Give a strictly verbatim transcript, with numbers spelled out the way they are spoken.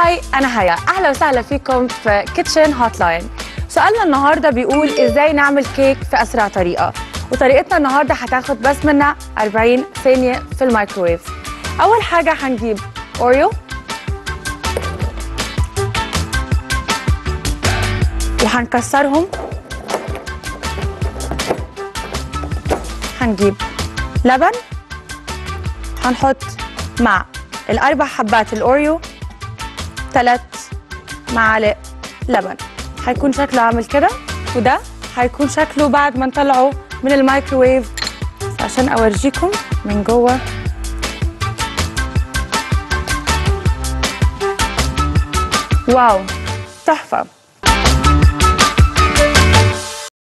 هاي أنا هيا، أهلا وسهلا فيكم في كيتشن هوت لاين. سؤالنا النهارده بيقول إزاي نعمل كيك في أسرع طريقة، وطريقتنا النهارده هتاخد بس منا أربعين ثانية في الميكروويف. أول حاجة هنجيب أوريو وهنكسرهم، هنجيب لبن، هنحط مع الأربع حبات الأوريو ثلاث معالق لبن. هيكون شكله عامل كده، وده هيكون شكله بعد ما نطلعه من الميكروويف عشان أورجيكم من جوه. واو تحفة.